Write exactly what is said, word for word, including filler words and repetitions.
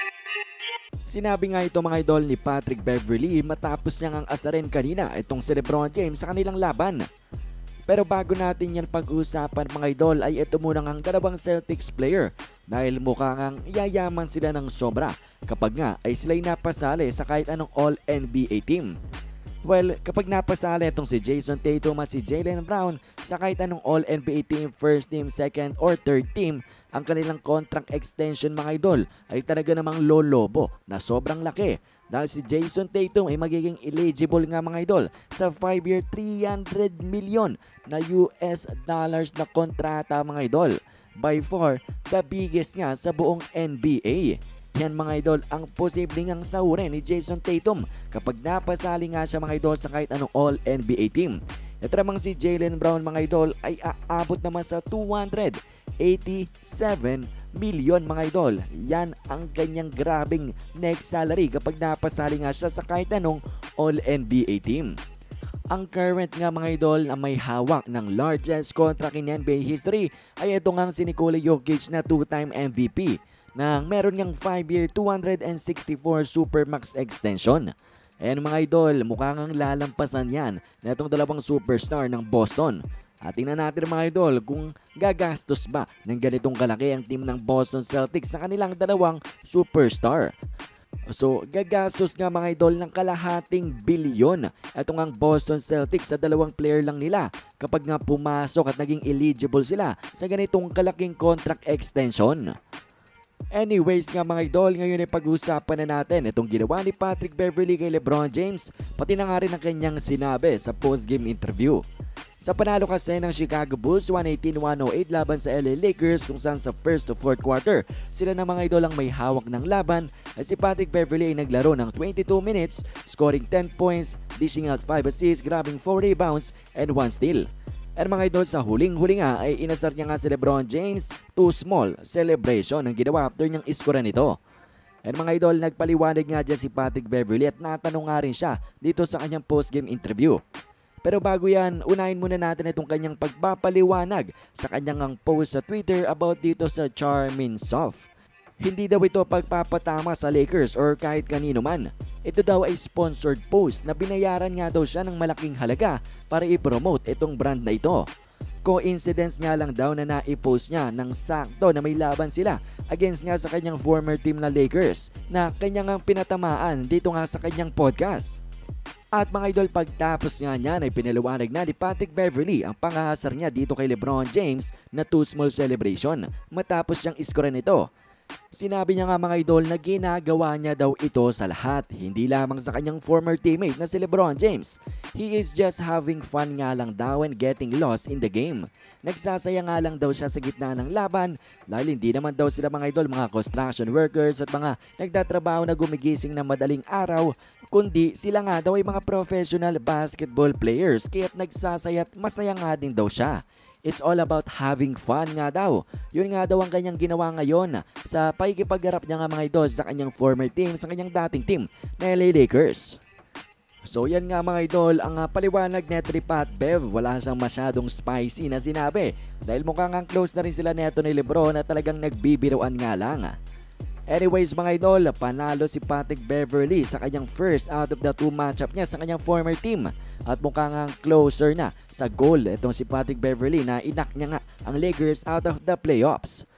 Sinabi nga ito mga idol ni Patrick Beverley matapos niyang ang asarin kanina itong si LeBron James sa kanilang laban. Pero bago natin yan pag-uusapan mga idol ay ito muna ang dalawang Celtics player dahil mukha ngang yayaman sila ng sobra kapag nga ay sila'y napasali sa kahit anong All N B A team. Well, kapag napasali itong si Jason Tatum at si Jaylen Brown sa kahit anong All N B A team, first team, second or third team, ang kanilang contract extension mga idol ay talaga namang lolobo na sobrang laki. Dahil si Jason Tatum ay magiging eligible nga mga idol sa five year three hundred million na U S dollars na kontrata mga idol. By far, the biggest nga sa buong N B A. Yan mga idol ang posibleng ang sahurin ni Jason Tatum kapag napasali nga siya mga idol sa kahit anong All N B A team. Ito namang si Jaylen Brown mga idol ay aabot naman sa two hundred eighty-seven million mga idol. Yan ang kanyang grabing next salary kapag napasali nga siya sa kahit anong All N B A team. Ang current nga mga idol na may hawak ng largest contract in N B A history ay ito ngang si Nikola Jokic na two-time M V P na meron ngang five year two hundred sixty-four Supermax extension. Ayan mga idol, mukha ngang lalampasan yan na itong dalawang superstar ng Boston. At tingnan natin mga idol kung gagastos ba ng ganitong kalaki ang team ng Boston Celtics sa kanilang dalawang superstar. So gagastos nga mga idol ng kalahating bilyon itong ang Boston Celtics sa dalawang player lang nila kapag nga pumasok at naging eligible sila sa ganitong kalaking contract extension. Anyways nga mga idol, ngayon ay pag-uusapan na natin itong ginawa ni Patrick Beverley kay LeBron James, pati na nga rin ang kanyang sinabi sa post-game interview. Sa panalo kasi ng Chicago Bulls one eighteen one oh eight laban sa L A Lakers kung saan sa first to fourth quarter sila na mga idol ang may hawak ng laban at si Patrick Beverley ay naglaro ng twenty-two minutes, scoring ten points, dishing out five assists, grabbing four rebounds and one steal. At mga idol, sa huling-huli nga ay inasar niya nga si LeBron James to small celebration ang ginawa after niyang iskora nito. At mga idol, nagpaliwanag nga dyan si Patrick Beverley at natanong nga rin siya dito sa kanyang post-game interview. Pero bago yan, unahin muna natin itong kanyang pagpapaliwanag sa kanyang post sa Twitter about dito sa Charmin Soft. Hindi daw ito pagpapatama sa Lakers or kahit kanino man. Ito daw ay sponsored post na binayaran nga daw siya ng malaking halaga para i-promote itong brand na ito. Coincidence nga lang daw na naipost niya ng sakto na may laban sila against nga sa kanyang former team na Lakers na kanyang pinatamaan dito nga sa kanyang podcast. At mga idol, pagtapos nga niyan ay pinaliwanag na ni Patrick Beverley ang pangahasar niya dito kay LeBron James na two small celebration matapos niyang iskora nito. Sinabi niya nga mga idol na ginagawa niya daw ito sa lahat, hindi lamang sa kanyang former teammate na si LeBron James. He is just having fun nga lang daw and getting lost in the game. Nagsasaya nga lang daw siya sa gitna ng laban dahil hindi naman daw sila mga idol mga construction workers at mga nagtatrabaho na gumigising ng madaling araw, kundi sila nga daw ay mga professional basketball players kaya't nagsasaya at masaya nga din daw siya. It's all about having fun nga daw. Yun nga daw ang kanyang ginawa ngayon sa pakikipagharap niya nga mga idol sa kanyang former team, sa kanyang dating team na L A Lakers. So yan nga mga idol, ang uh, paliwanag neto ni Pat Bev, wala siyang masyadong spicy na sinabi dahil mukhang ang close na rin sila neto ni LeBron at talagang nagbibiruan nga lang. Anyways mga idol, panalo si Patrick Beverley sa kanyang first out of the two matchup niya sa kanyang former team at mukhang ang closer na sa goal itong si Patrick Beverley na inak niya nga ang Lakers out of the playoffs.